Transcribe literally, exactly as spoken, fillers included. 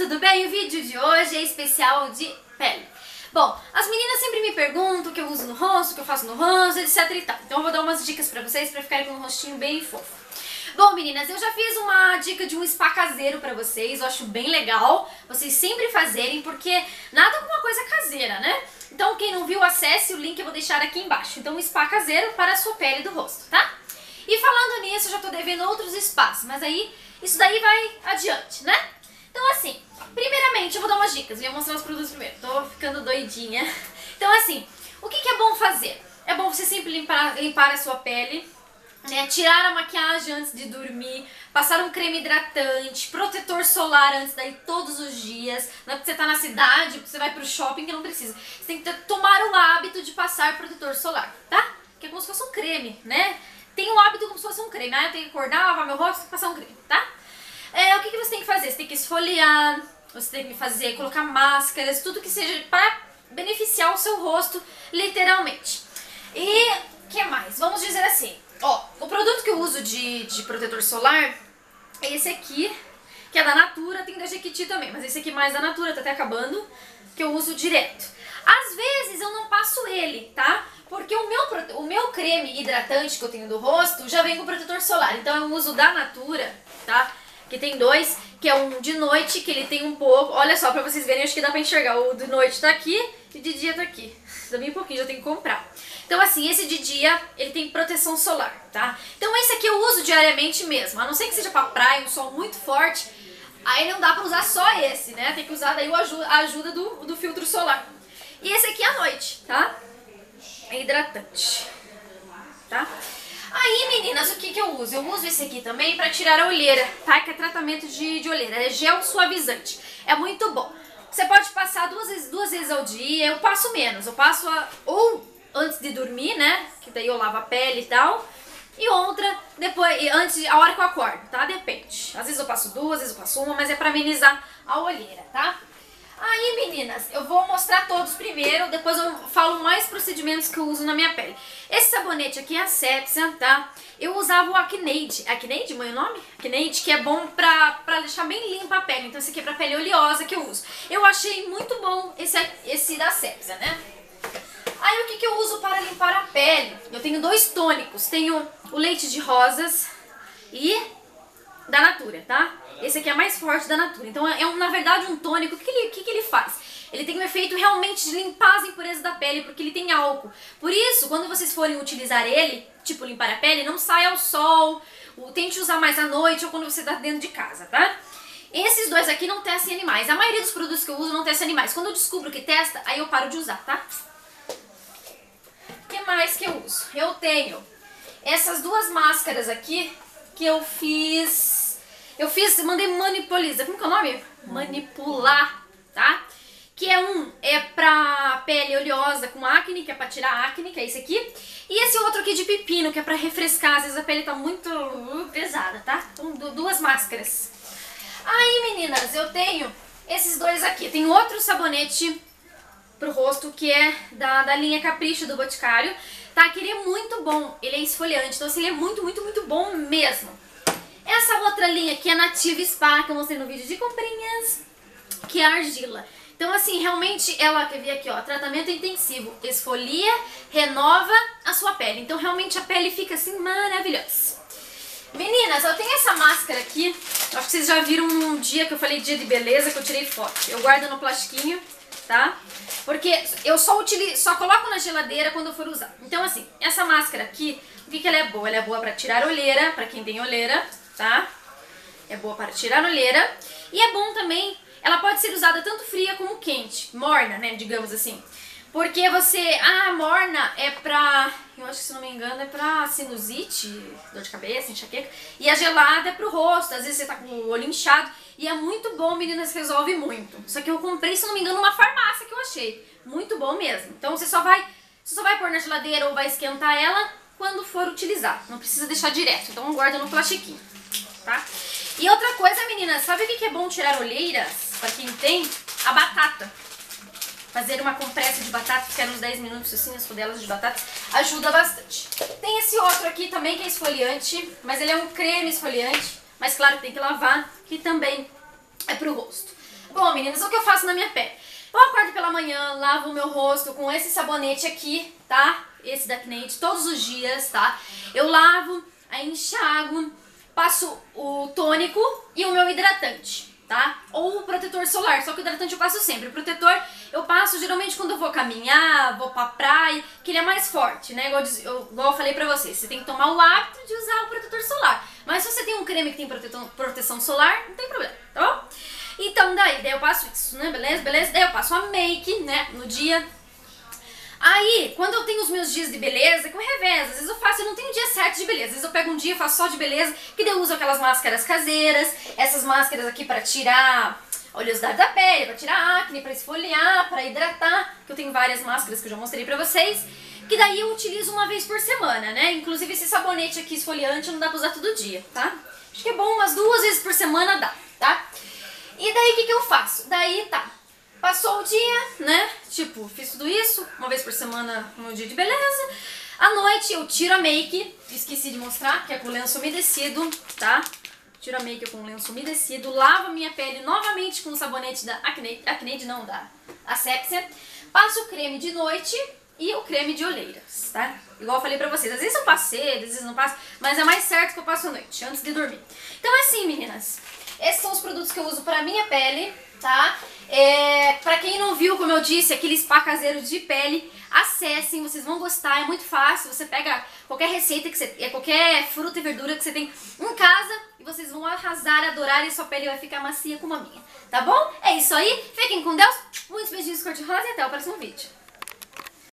tudo bem? O vídeo de hoje é especial de pele. Bom, as meninas sempre me perguntam o que eu uso no rosto, o que eu faço no rosto, etc e tal. Então eu vou dar umas dicas pra vocês pra ficarem com um rostinho bem fofo. Bom, meninas, eu já fiz uma dica de um spa caseiro pra vocês, eu acho bem legal vocês sempre fazerem, porque nada como uma coisa caseira, né? Então quem não viu, acesse o link, eu vou deixar aqui embaixo. Então um spa caseiro para a sua pele do rosto, tá? E falando nisso, eu já tô devendo outros spas, mas aí isso daí vai adiante, né? Então assim, primeiramente eu vou dar umas dicas, eu vou mostrar os produtos primeiro, tô ficando doidinha. Então assim, o que, que é bom fazer? É bom você sempre limpar, limpar a sua pele, né? Tirar a maquiagem antes de dormir, passar um creme hidratante, protetor solar antes daí todos os dias. Não é porque você tá na cidade, porque você vai pro shopping que não precisa. Você tem que tomar o hábito de passar protetor solar, tá? Que é como se fosse um creme, né? Tem o hábito como se fosse um creme, né? Eu tenho que acordar, lavar meu rosto e passar um creme, tá? É, o que, que você tem que fazer? Você tem que esfoliar, você tem que fazer, colocar máscaras, tudo que seja para beneficiar o seu rosto, literalmente. E o que mais? Vamos dizer assim, ó, o produto que eu uso de, de protetor solar é esse aqui, que é da Natura, tem da Jequiti também, mas esse aqui mais da Natura, tá até acabando, que eu uso direto. Às vezes eu não passo ele, tá? Porque o meu, o meu creme hidratante que eu tenho do rosto já vem com protetor solar, então eu uso da Natura, tá? Que tem dois, que é um de noite, que ele tem um pouco, olha só, pra vocês verem, acho que dá pra enxergar, o de noite tá aqui e de dia tá aqui, dá bem pouquinho, já tem que comprar. Então assim, esse de dia, ele tem proteção solar, tá? Então esse aqui eu uso diariamente mesmo, a não ser que seja pra praia, um sol muito forte, aí não dá pra usar só esse, né? Tem que usar daí a ajuda do, do filtro solar. E esse aqui à noite, tá? É hidratante, tá? Aí, meninas, o que que eu uso? Eu uso esse aqui também pra tirar a olheira, tá? Que é tratamento de, de olheira, é gel suavizante. É muito bom. Você pode passar duas vezes, duas vezes ao dia, eu passo menos. Eu passo a, ou antes de dormir, né? Que daí eu lavo a pele e tal. E outra, depois, antes, a hora que eu acordo, tá? Depende. Às vezes eu passo duas, às vezes eu passo uma, mas é pra amenizar a olheira, tá? Aí, meninas, eu vou mostrar todos primeiro, depois eu falo mais procedimentos que eu uso na minha pele. Esse sabonete aqui é a Sepsia, tá? Eu usava o Acneide, Acneide, mãe, o nome? Acneide, que é bom pra, pra deixar bem limpa a pele. Então esse aqui é pra pele oleosa que eu uso. Eu achei muito bom esse, esse da Sepsia, né? Aí o que, que eu uso para limpar a pele? Eu tenho dois tônicos, tenho o leite de rosas e da Natura, tá? Esse aqui é mais forte da Natura. Então é, um, na verdade, um tônico. O que, que, ele, que, que ele faz? Ele tem um efeito realmente de limpar as impurezas da pele, porque ele tem álcool. Por isso, quando vocês forem utilizar ele, tipo limpar a pele, não saia ao sol, tente usar mais à noite ou quando você está dentro de casa, tá? Esses dois aqui não testam em animais. A maioria dos produtos que eu uso não testa em animais. Quando eu descubro que testa, aí eu paro de usar, tá? O que mais que eu uso? Eu tenho essas duas máscaras aqui que eu fiz... Eu fiz, mandei manipular, como que é o nome? Manipular, tá? Que é um, é pra pele oleosa com acne, que é pra tirar acne, que é esse aqui. E esse outro aqui de pepino, que é pra refrescar, às vezes a pele tá muito uh, pesada, tá? Então, duas máscaras. Aí, meninas, eu tenho esses dois aqui. Tem outro sabonete pro rosto, que é da, da linha Capricho do Boticário, tá? Que ele é muito bom, ele é esfoliante, então assim, ele é muito, muito, muito bom mesmo. Essa outra linha aqui é Nativa Spa, que eu mostrei no vídeo de comprinhas, que é a argila. Então assim, realmente ela, quer ver aqui ó, tratamento intensivo, esfolia, renova a sua pele. Então realmente a pele fica assim maravilhosa. Meninas, eu tenho essa máscara aqui, acho que vocês já viram um dia que eu falei dia de beleza, que eu tirei foto. Eu guardo no plastiquinho, tá? Porque eu só, utilizo, só coloco na geladeira quando eu for usar. Então assim, essa máscara aqui, o que, que ela é boa? Ela é boa pra tirar olheira, pra quem tem olheira, tá? É boa para tirar olheira. E é bom também, ela pode ser usada tanto fria como quente, morna, né, digamos assim. Porque você, ah, morna é pra, eu acho que se não me engano é pra sinusite, dor de cabeça, enxaqueca. E a gelada é pro rosto, às vezes você tá com o olho inchado. E é muito bom, meninas, resolve muito. Só que eu comprei, se não me engano, numa farmácia que eu achei. Muito bom mesmo. Então você só vai, você só vai pôr na geladeira ou vai esquentar ela quando for utilizar. Não precisa deixar direto, então guarda no plastiquinho, tá? E outra coisa, meninas, sabe o que é bom tirar olheiras? Pra quem tem, a batata. Fazer uma compressa de batata, ficar uns dez minutos assim, as rodelas de batata, ajuda bastante. Tem esse outro aqui também que é esfoliante, mas ele é um creme esfoliante, mas claro que tem que lavar, que também é pro rosto. Bom, meninas, o que eu faço na minha pele? Eu acordo pela manhã, lavo o meu rosto com esse sabonete aqui, tá? Esse da Acne, todos os dias, tá? Eu lavo, aí enxago, passo o tônico e o meu hidratante, tá? Ou o protetor solar, só que o hidratante eu passo sempre. O protetor eu passo geralmente quando eu vou caminhar, vou pra praia, que ele é mais forte, né? Igual eu, igual eu falei pra vocês, você tem que tomar o hábito de usar o protetor solar. Mas se você tem um creme que tem proteção, proteção solar, não tem problema, tá bom? Então daí, daí eu passo isso, né? Beleza, beleza? Daí eu passo a make, né? No dia. Aí, quando eu tenho os meus dias de beleza, que eu revezo, às vezes eu faço, eu não tenho dia certo de beleza, às vezes eu pego um dia e faço só de beleza, que daí eu uso aquelas máscaras caseiras, essas máscaras aqui pra tirar a oleosidade da pele, pra tirar acne, pra esfoliar, pra hidratar, que eu tenho várias máscaras que eu já mostrei pra vocês, que daí eu utilizo uma vez por semana, né? Inclusive esse sabonete aqui esfoliante não dá pra usar todo dia, tá? Acho que é bom umas duas vezes por semana dá, tá? E daí o que que eu faço? Daí tá, passou o dia, né? Tipo, fiz tudo isso, uma vez por semana no dia de beleza. À noite eu tiro a make, esqueci de mostrar, que é com lenço umedecido, tá? Tiro a make com lenço umedecido, lavo a minha pele novamente com o sabonete da Acne, Acne não, da Asepsia. Passo o creme de noite e o creme de olheiras, tá? Igual eu falei pra vocês, às vezes eu passo cedo, às vezes não passo, mas é mais certo que eu passo à noite, antes de dormir. Então é assim, meninas, esses são os produtos que eu uso pra minha pele, tá? É, pra quem não viu, como eu disse, aquele spa caseiro de pele, acessem, vocês vão gostar, é muito fácil, você pega qualquer receita, que você, qualquer fruta e verdura que você tem em casa e vocês vão arrasar, adorar e sua pele vai ficar macia como a minha, tá bom? É isso aí, fiquem com Deus, muitos beijinhos cor-de-rosa e até o próximo vídeo.